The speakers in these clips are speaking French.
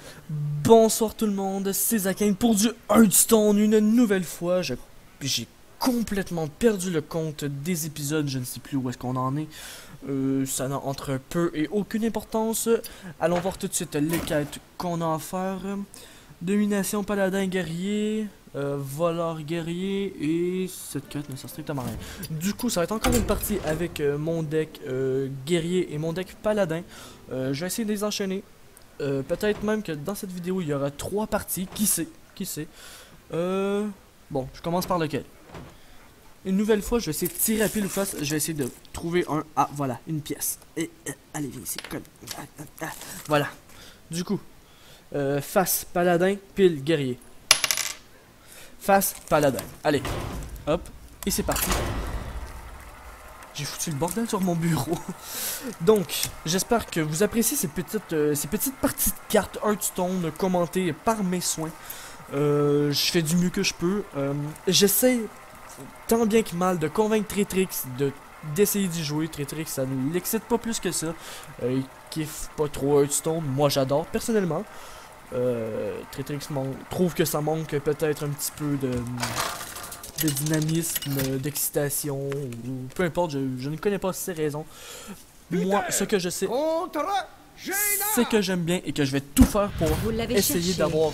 Bonsoir tout le monde, c'est Zakane pour du Hearthstone une nouvelle fois. J'ai complètement perdu le compte des épisodes, je ne sais plus où est-ce qu'on en est. Ça n'a entre peu et aucune importance. Allons voir tout de suite les quêtes qu'on a à faire. Domination paladin guerrier, voleur guerrier et cette quête ne sert strictement à rien. Du coup ça va être encore une partie avec mon deck guerrier et mon deck paladin. Je vais essayer de les enchaîner. Peut-être même que dans cette vidéo il y aura 3 parties, qui sait, qui sait. Bon, je commence par lequel. Une nouvelle fois, je vais essayer de tirer à pile ou face, je vais essayer de trouver un... Ah, voilà, une pièce. Et, allez, viens ici, colle. Voilà. Du coup, face, paladin, pile, guerrier. Face, paladin. Allez, hop, et c'est parti. J'ai foutu le bordel sur mon bureau. Donc, j'espère que vous appréciez ces petites parties de cartes Hearthstone commentées par mes soins. Je fais du mieux que je peux. J'essaie tant bien que mal de convaincre Tretrix d'essayer d'y jouer. Tretrix, ça ne l'excite pas plus que ça. Il kiffe pas trop Hearthstone. Moi, j'adore personnellement. Tretrix trouve que ça manque peut-être un petit peu de dynamisme, d'excitation, ou peu importe, je ne connais pas ces raisons. Moi, ce que je sais, c'est que j'aime bien et que je vais tout faire pour essayer d'avoir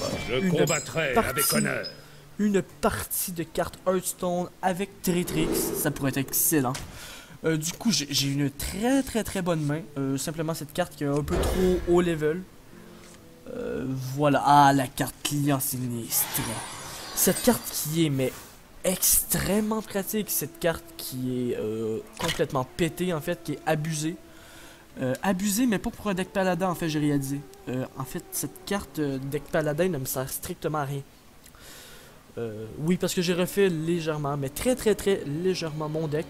une partie de cartes Hearthstone avec Tretrix. Ça pourrait être excellent. Du coup, j'ai une très bonne main. Simplement cette carte qui est un peu trop haut level. Voilà. Ah, la carte client sinistre. Cette carte qui est, mais extrêmement pratique, cette carte qui est complètement pétée en fait, qui est abusée. Abusée mais pas pour un deck paladin en fait, j'ai réalisé. En fait cette carte deck paladin ne me sert strictement à rien. Oui parce que j'ai refait légèrement, mais très légèrement mon deck.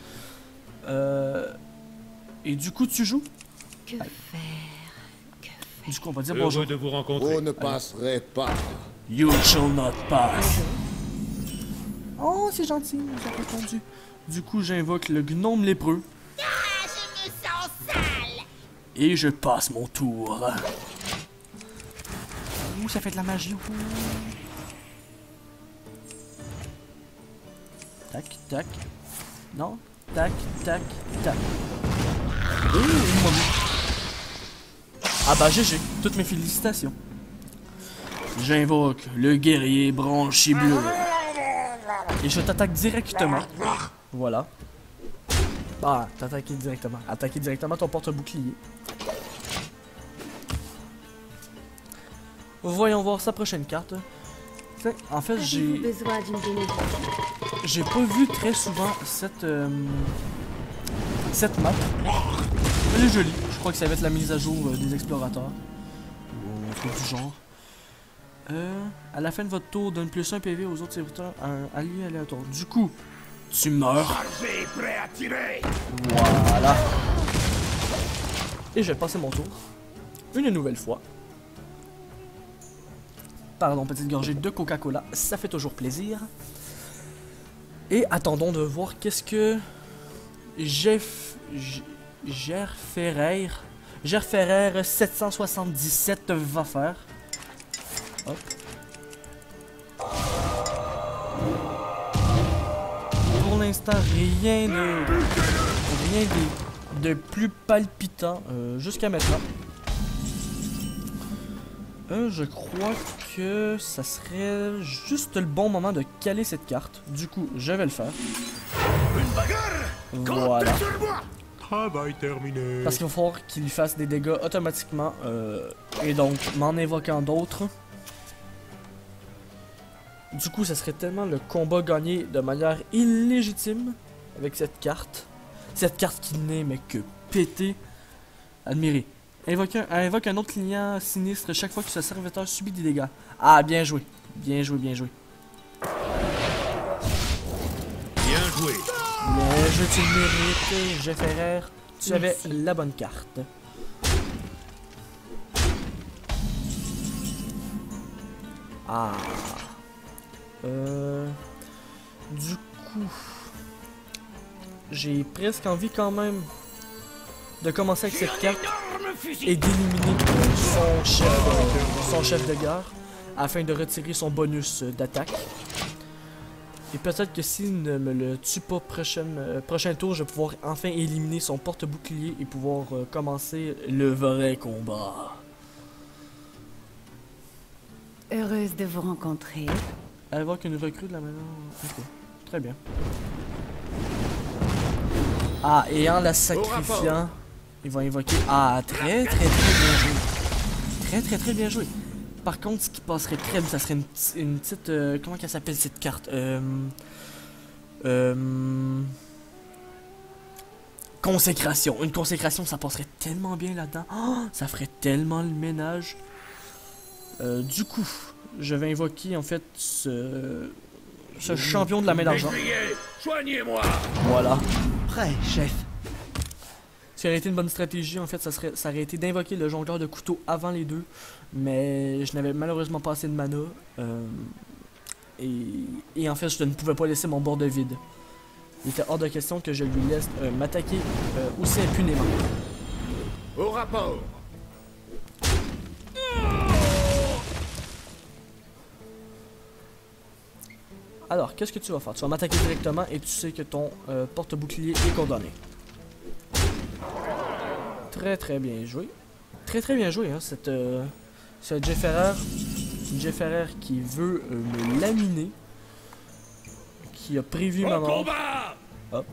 Et du coup tu joues? Que faire? Du coup on va dire bonjour. Heureux de vous rencontrer. Vous ne passerez pas. You shall not pass. Oh, c'est gentil, j'ai répondu. Du coup, j'invoque le gnome lépreux. Ah, je me sens sale. Et je passe mon tour. Ouh, ça fait de la magie. Ouh. Tac, tac. Non, tac, tac, tac. Ouh, une momie. Ah bah GG, toutes mes félicitations. J'invoque le guerrier branchi bleu. Et je t'attaque directement. Voilà. Ah, t'attaquer directement. Attaquer directement ton porte-bouclier. Voyons voir sa prochaine carte. En fait, j'ai pas vu très souvent cette map. Elle est jolie. Je crois que ça va être la mise à jour des explorateurs. Ou un truc du genre. À la fin de votre tour, donne plus 1 PV aux autres serviteurs à un allié aléatoire. Du coup, tu meurs. Prêt à tirer. Voilà. Et je vais passer mon tour. Une nouvelle fois. Pardon, petite gorgée de Coca-Cola. Ça fait toujours plaisir. Et attendons de voir qu'est-ce que Gerferrer 777 va faire. Hop. Pour l'instant, rien de plus palpitant jusqu'à maintenant. Je crois que ça serait juste le bon moment de caler cette carte. Du coup, je vais le faire. Voilà. Travail terminé. Parce qu'il va falloir qu'il fasse des dégâts automatiquement. Et donc, m'en invoquant d'autres. Du coup, ça serait tellement le combat gagné de manière illégitime avec cette carte. Cette carte qui n'est mais que pété. Admirez. Invoque un autre client sinistre chaque fois que ce serviteur subit des dégâts. Ah, bien joué. Bien joué, bien joué. Bien joué. Bien joué, tu le mérites. Gerferrer, tu avais la bonne carte. Ah. Du coup, j'ai presque envie quand même de commencer avec cette carte et d'éliminer son chef de guerre afin de retirer son bonus d'attaque. Et peut-être que s'il ne me le tue pas prochain tour, je vais pouvoir enfin éliminer son porte-bouclier et pouvoir commencer le vrai combat. Heureuse de vous rencontrer. Allez voir qu'une recrue de la maison. Ok, très bien. Ah, et en la sacrifiant, ils vont invoquer. Ah, très bien joué. Très bien joué. Par contre, ce qui passerait très bien, ça serait une petite. Comment qu'elle s'appelle cette carte? Consécration. Une consécration, ça passerait tellement bien là-dedans. Oh, ça ferait tellement le ménage. Du coup, je vais invoquer en fait ce champion de la main d'argent. Soignez-moi. Voilà. Prêt, chef. Ce qui aurait été une bonne stratégie, en fait, ça aurait été d'invoquer le jongleur de couteau avant les deux. Mais je n'avais malheureusement pas assez de mana. Et en fait, je ne pouvais pas laisser mon bord de vide. Il était hors de question que je lui laisse m'attaquer aussi impunément. Au rapport. Alors, qu'est-ce que tu vas faire? Tu vas m'attaquer directement et tu sais que ton porte-bouclier est condamné. Très bien joué. Très bien joué, hein, ce Jefferer qui veut me laminer. Qui a prévu ma mort. Hop.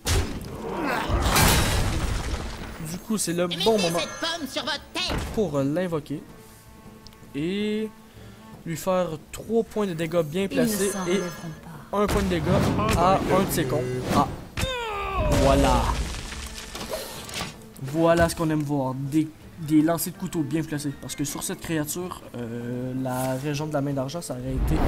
Du coup, c'est le bon moment Mettez cette pomme sur votre tête. pour l'invoquer. Et lui faire 3 points de dégâts bien Ils ne placés s'en et relèveront pas. 1 point de dégâts à un de ses comptes. Ah. Voilà. Voilà ce qu'on aime voir. Des lancers de couteau bien placés. Parce que sur cette créature, la région de la main d'argent, ça aurait été...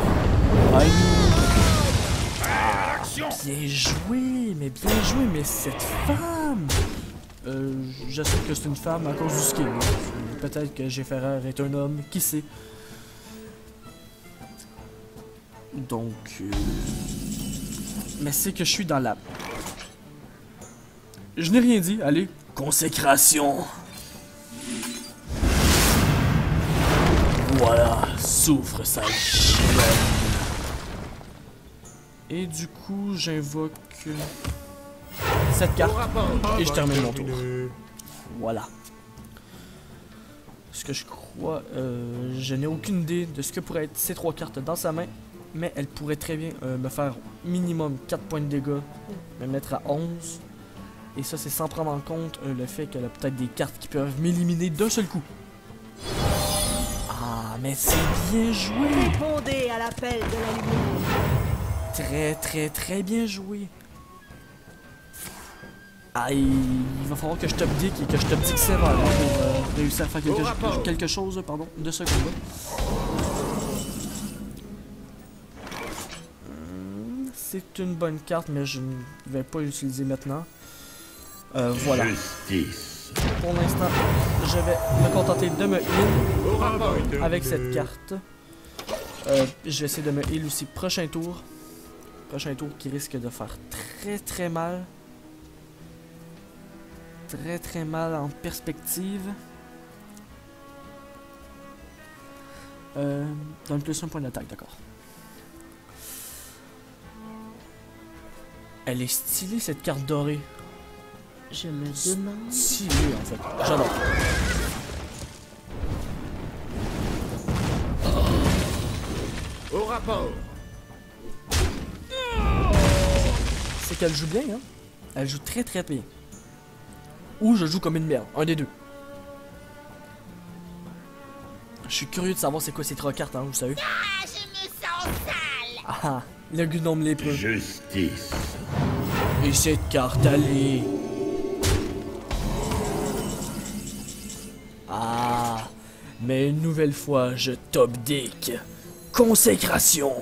Bien joué, mais cette femme... J'assume que c'est une femme à cause du skin. Peut-être que Jefferer est un homme, qui sait. Donc... Mais c'est que je suis dans la... Je n'ai rien dit, allez. Consécration. Voilà, souffre sale chienne. Et du coup, j'invoque cette carte et je termine mon tour. Voilà. Ce que je crois, je n'ai aucune idée de ce que pourraient être ces 3 cartes dans sa main, mais elle pourrait très bien me faire minimum 4 points de dégâts, me mettre à 11. Et ça, c'est sans prendre en compte le fait qu'elle a peut-être des cartes qui peuvent m'éliminer d'un seul coup. Ah, mais c'est bien joué! Répondez à l'appel de la lumière. Très bien joué. Ah, il va falloir que je top dick et que je top dick sévère hein, pour réussir à faire quelque chose pardon, de ce combat. C'est une bonne carte, mais je ne vais pas l'utiliser maintenant. Voilà. Justice. Pour l'instant, je vais me contenter de me heal avec cette carte. Je vais essayer de me heal aussi prochain tour. Prochain tour qui risque de faire très mal. Très mal en perspective. Donne plus un point d'attaque, d'accord. Elle est stylée cette carte dorée. Je me demande. Stylée en fait. J'adore. Au rapport. C'est qu'elle joue bien, hein. Elle joue très bien. Ou je joue comme une merde. Un des deux. Je suis curieux de savoir c'est quoi ces 3 cartes, hein, vous savez. Ah, je me sens sale. Ah, le gnome lépreux. Justice. Et cette carte, allez. Ah, mais une nouvelle fois, je top dick. Consécration.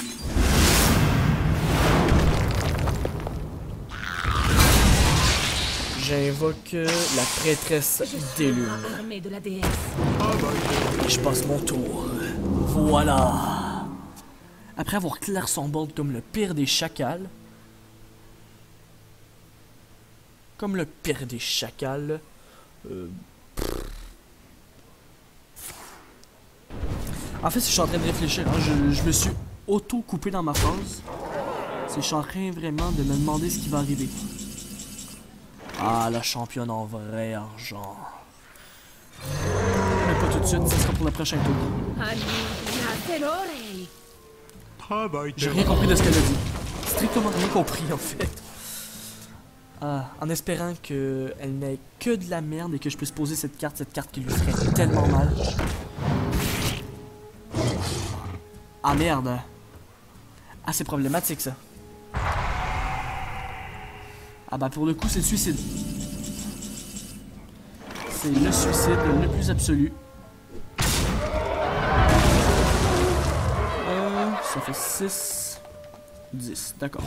J'invoque la prêtresse des lunes. Armée de la déesse. Et je passe mon tour. Voilà. Après avoir clair son board comme le pire des chacals. Comme le pire des chacals. En fait, si je suis en train de réfléchir, hein, je me suis auto-coupé dans ma phrase. C'est je suis en train vraiment de me demander ce qui va arriver. Ah, la championne en vrai argent. Mais pas tout de suite, ça sera pour le prochain tour. J'ai rien compris de ce qu'elle a dit. Strictement rien compris en fait. En espérant qu'elle n'ait que de la merde et que je puisse poser cette carte qui lui ferait tellement mal. Ah merde. Ah, c'est problématique ça. Ah bah pour le coup c'est le suicide. C'est le suicide le plus absolu. Ça fait 6, 10, d'accord.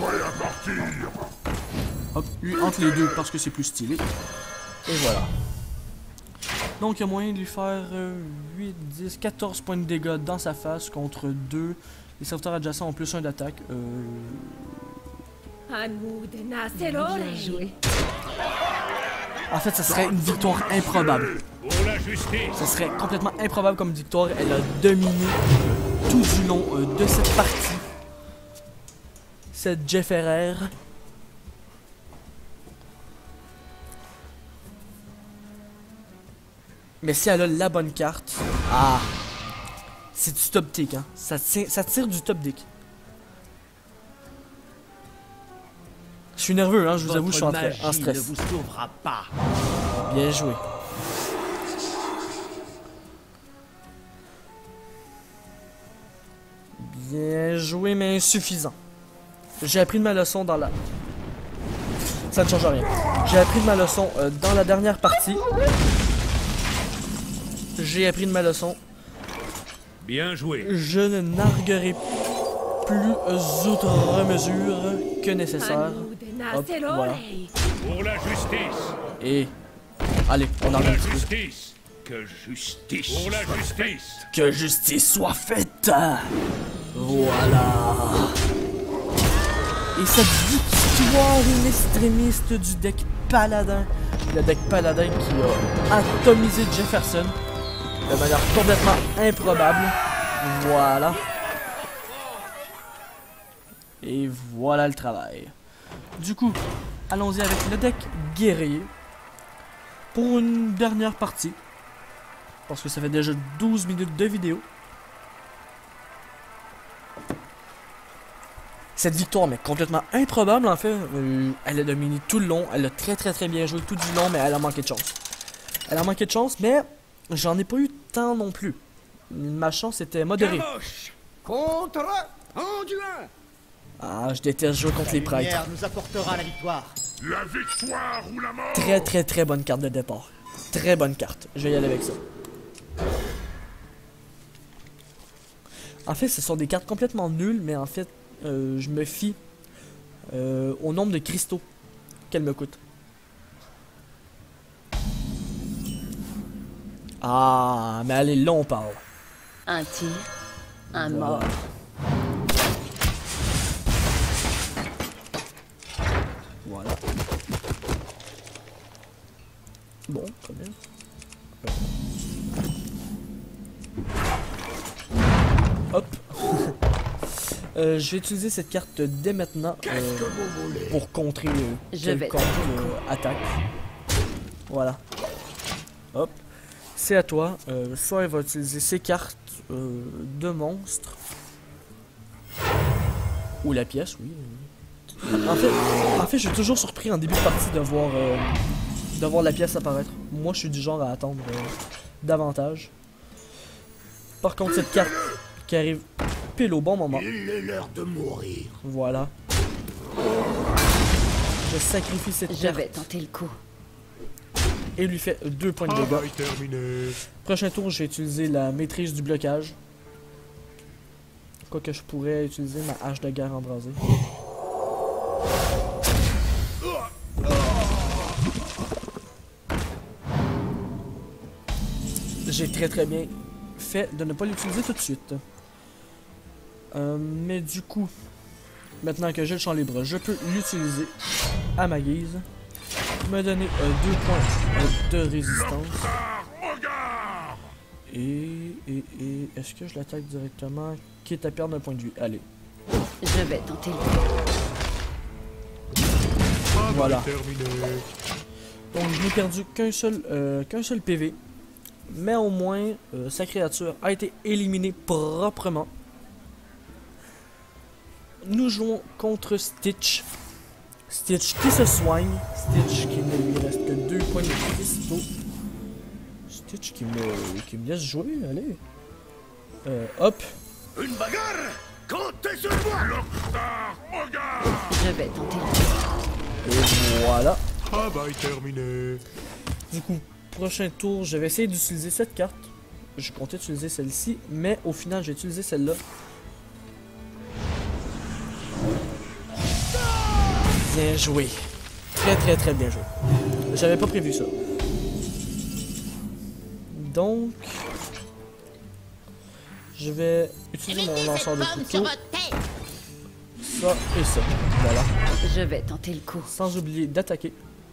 Hop, lui entre les deux parce que c'est plus stylé. Et voilà. Donc il y a moyen de lui faire 8, 10, 14 points de dégâts dans sa face contre 2. Les serviteurs adjacents ont plus 1 d'attaque. Bien joué. En fait, ça serait une victoire improbable. Pour la justice. Ça serait complètement improbable comme victoire. Elle a dominé tout du long de cette partie. Cette Jeff Ferrer. Mais si elle a la bonne carte... Ah! C'est du top deck, hein. Ça tire du top deck. Je suis nerveux, hein, je vous avoue, je suis en stress. ne vous sauvera pas. Bien joué. Bien joué, mais insuffisant. J'ai appris de ma leçon dans la... Ça ne change rien. J'ai appris de ma leçon dans la dernière partie. J'ai appris de ma leçon. Bien joué. Je ne narguerai plus outre mesure que nécessaire. Hop, voilà. Pour la justice. Et... Allez, on Pour en la a justice. Que justice. Pour la justice. Que justice soit faite. Voilà. Et cette victoire inextrémiste du deck Paladin. Le deck Paladin qui a atomisé Jefferson de manière complètement improbable. Voilà. Et voilà le travail. Du coup, allons-y avec le deck guerrier. Pour une dernière partie. Parce que ça fait déjà 12 minutes de vidéo. Cette victoire, mais complètement improbable en fait. Elle a dominé tout le long. Elle a très bien joué tout du long, mais elle a manqué de chance. Elle a manqué de chance, mais j'en ai pas eu tant non plus. Ma chance était modérée. Contre Anduin. Ah, je déteste jouer contre les prêtres. lumière nous apportera la victoire. La victoire ou la mort. Très bonne carte de départ. Très bonne carte. Je vais y aller avec ça. En fait, ce sont des cartes complètement nulles, mais en fait, je me fie au nombre de cristaux qu'elle me coûte. Ah, mais allez, là on parle. Un tir, un Voilà. mort. Voilà. Bon, très bien. Hop. Je vais utiliser cette carte dès maintenant pour contrer Je vais quelconque attaque. Voilà. Hop. C'est à toi. Soit elle va utiliser ses cartes de monstre. Ou la pièce, oui. En fait, je suis toujours surpris en début de partie de voir la pièce apparaître. Moi, je suis du genre à attendre davantage. Par contre, cette carte qui arrive pile au bon moment. Il est l'heure de mourir. Voilà. Je sacrifie cette Je carte vais tenter le coup. et lui fait 2 points de dégâts. Prochain tour, je vais utiliser la maîtrise du blocage. Quoique je pourrais utiliser ma hache de guerre embrasée. J'ai très bien fait de ne pas l'utiliser tout de suite. Mais du coup, maintenant que j'ai le champ libre, je peux l'utiliser à ma guise. Me donner 2 points de résistance. Regarde. Et Est-ce que je l'attaque directement? Quitte à perdre un point de vie. Allez. Je vais tenter le coup. Voilà. Donc je n'ai perdu qu'un seul PV. Mais au moins, sa créature a été éliminée proprement. Nous jouons contre Stitch. Stitch qui se soigne. Stitch qui ne lui reste que 2 points de cristaux. Stitch qui me laisse jouer, allez. Hop. Une bagarre! Comptez sur moi! Lockstar, regarde! Je vais tenter le coup. Et voilà. Travail terminé. Du coup, prochain tour, je vais essayer d'utiliser cette carte. Je comptais utiliser celle-ci, mais au final, j'ai utilisé celle-là. Bien joué. Très bien joué. J'avais pas prévu ça. Donc, je vais utiliser mon lanceur de bombe sur couteau. votre tête. Ça et ça. Voilà. Je vais tenter le coup. Sans oublier d'attaquer.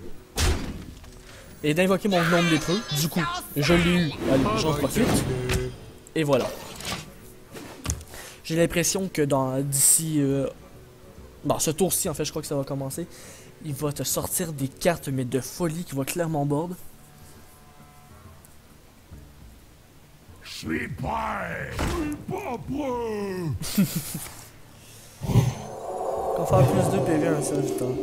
Et d'invoquer mon gnome lépreux. Du coup, je l'ai eu. Allez, j'en profite. Et voilà. J'ai l'impression que d'ici... Bon, ce tour-ci, en fait, je crois que ça va commencer. Il va te sortir des cartes, mais de folie, qui va clairement board. Je suis prêt! Je suis pas prêt! On va faire plus de PV un seul temps.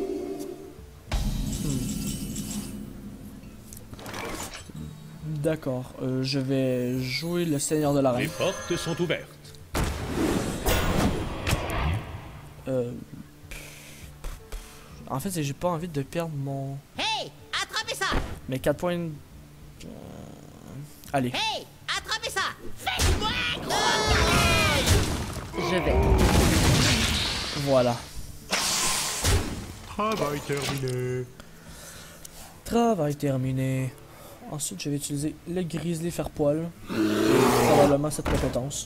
D'accord, je vais jouer le Seigneur de la Les Reine. portes sont ouvertes. En fait, j'ai pas envie de perdre mon... Hey, attrapez ça! mes 4 points... Allez. Hey, attrapez ça! Faites-moi un gros câlin! Je vais tenter. Voilà. Travail terminé. Travail terminé. Ensuite, je vais utiliser le Grizzly Faire-Poil. Probablement cette compétence.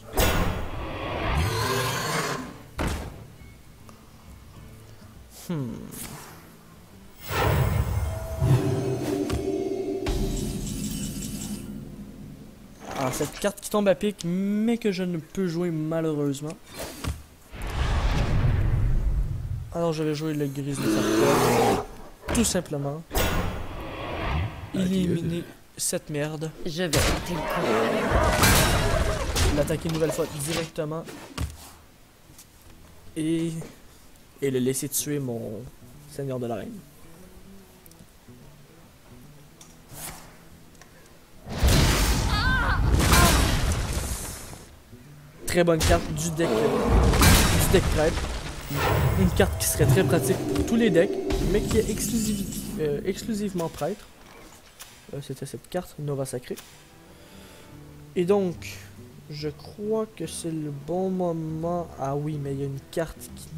Alors, cette carte qui tombe à pic, mais que je ne peux jouer malheureusement. Alors, je vais jouer le Grizzly Faire-Poil. Tout simplement. Éliminer cette merde. Je vais tenter le coup. L'attaquer une nouvelle fois directement. Et le laisser tuer mon Seigneur de la Reine. Très bonne carte du deck prêtre. Une carte qui serait très pratique pour tous les decks, mais qui est exclusivement prêtre. C'était cette carte, Nova Sacrée. Et donc, je crois que c'est le bon moment. Ah oui, mais il y a une carte qui...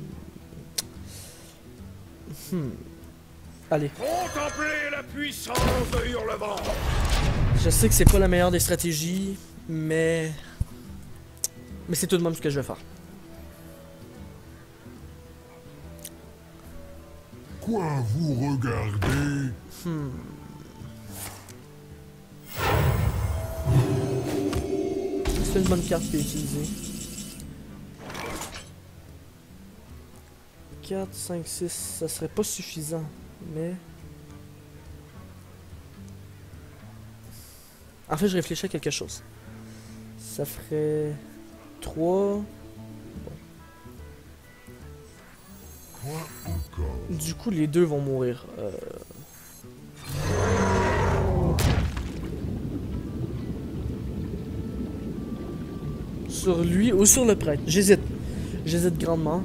Allez. Contemplez la puissance de Hurlevent! Je sais que c'est pas la meilleure des stratégies, mais c'est tout de même ce que je vais faire. Quoi vous regardez? C'est une bonne carte qui est utilisée. 4, 5, 6, ça serait pas suffisant, mais... En fait, je réfléchis à quelque chose. Ça ferait 3... Quoi encore? Du coup, les deux vont mourir. Sur lui ou sur le prêtre. J'hésite. J'hésite grandement.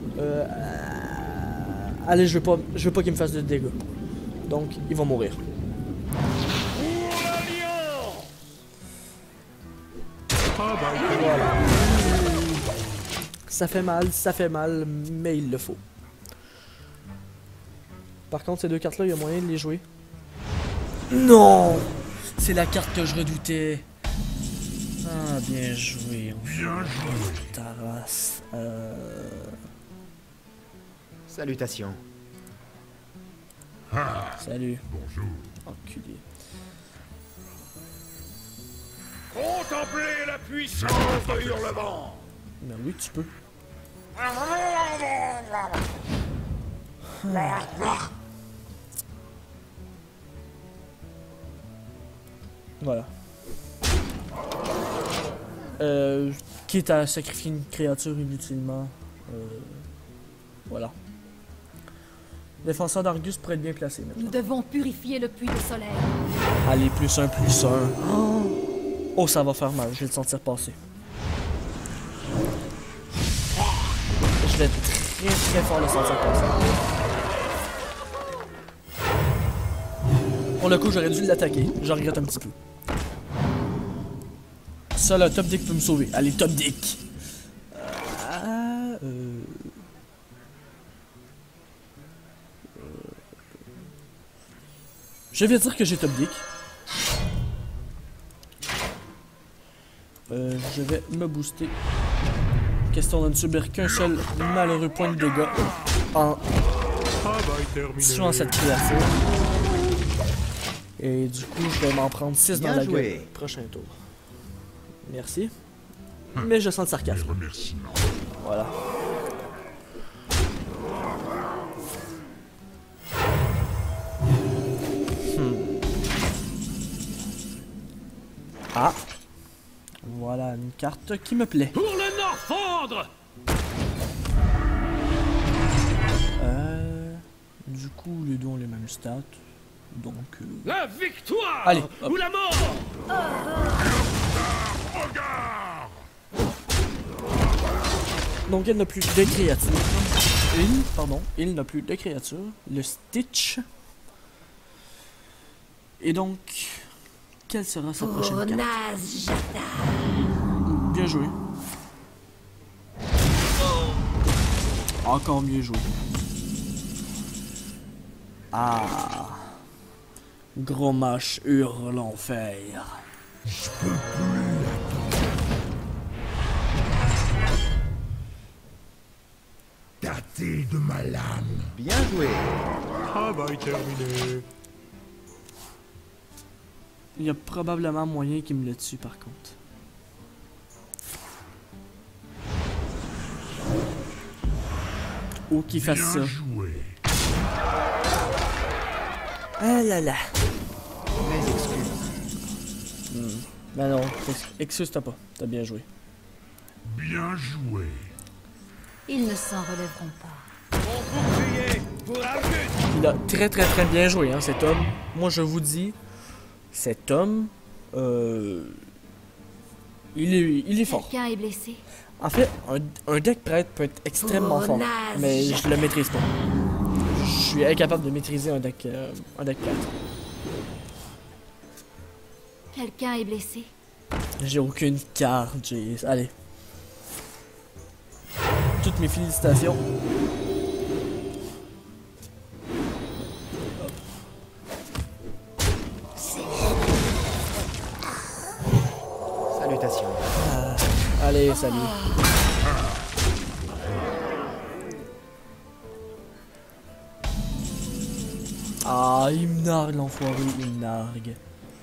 Allez, je veux pas qu'il me fasse de dégâts. Donc, ils vont mourir. Travail Voilà. Ça fait mal, mais il le faut. Par contre, ces deux cartes-là, il y a moyen de les jouer. Non! C'est la carte que je redoutais. Ah, bien joué. Bien joué. Ta race. Salutations. Ah, Salut. bonjour. Enculé. Contemplez la puissance de Hurlement. Ben oui, tu peux. Voilà. Quitte à sacrifier une créature inutilement. Voilà. Défenseur d'Argus pourrait être bien placé maintenant. Nous devons purifier le puits de soleil. Allez, plus un. Oh, ça va faire mal, je vais le sentir passer. Je vais très fort le sentir passer. Pour le coup, j'aurais dû l'attaquer. Je regrette un petit peu. Ça, le top deck peut me sauver. Allez, top deck. Je vais dire que j'ai top deck. Je vais me booster. Question de ne subir qu'un seul malheureux point de dégâts en tuant cette créature. Et du coup, je vais m'en prendre 6 dans la gueule. Prochain tour. Merci. Mais je sens le sarcasme. Voilà. Ah. Voilà une carte qui me plaît. Pour le Norfandre. Du coup, les deux ont les mêmes stats. Donc... La victoire. Allez, hop. Ou la mort. Donc il n'a plus de créatures. Il n'a plus de créatures. Le Stitch. Et donc, quelle sera sa prochaine carte? Bien joué. Encore mieux joué. Ah. Gros mâche hurle l'enfer. Je peux plus. Tâtez de ma lame. Bien joué. Travail terminé. Il y a probablement moyen qu'il me le tue par contre. Ou qu'il fasse ça. Bien joué. Ah là là. Mes excuses. Ben non, excuse-toi pas. T'as bien joué. Bien joué. Ils ne s'en relèveront pas. Bouclier pour Argus. Il a très bien joué, hein, cet homme. Moi, je vous dis, cet homme, il est fort. Quelqu'un est blessé. En fait, un deck prêtre peut être extrêmement fort, mais je le maîtrise pas. Je suis incapable de maîtriser un deck prêtre. Quelqu'un est blessé. J'ai aucune carte, j'ai... Allez. Toutes mes félicitations. Salutations. Allez, salut. Ah, il me nargue l'enfoiré, il me nargue.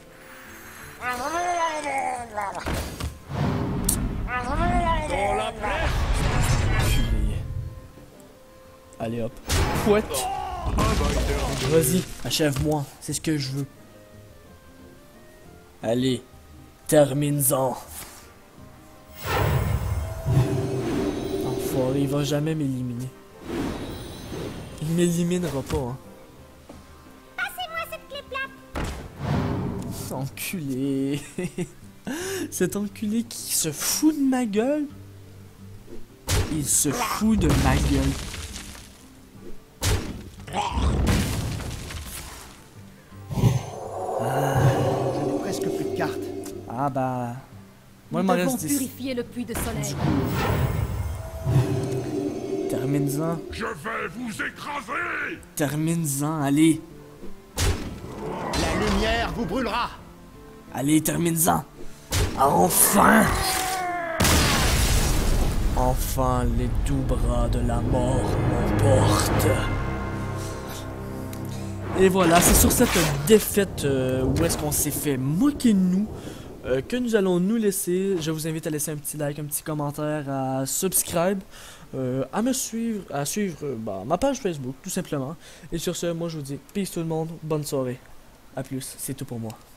Dans la plaie. Culé. Allez hop. Pouette. Vas-y, achève-moi, c'est ce que je veux. Allez, termine-en. Enfoiré, il va jamais m'éliminer. Il m'éliminera pas, hein. Enculé. Cet enculé qui se fout de ma gueule. Il se fout de ma gueule. Je n'ai presque plus de cartes. Ah bah... Moi, il Nous m'en devons reste 10. purifier le puits de soleil. Termine-en. Je vais vous écraser. Termine-en, allez. La lumière vous brûlera. Allez, termine-en. Enfin. Enfin, les doux bras de la mort m'emportent. Et voilà, c'est sur cette défaite où est-ce qu'on s'est fait moquer de nous que nous allons nous laisser. Je vous invite à laisser un petit like, un petit commentaire, à subscribe, à me suivre, à suivre ma page Facebook, tout simplement. Et sur ce, moi je vous dis peace tout le monde, bonne soirée. A plus, c'est tout pour moi.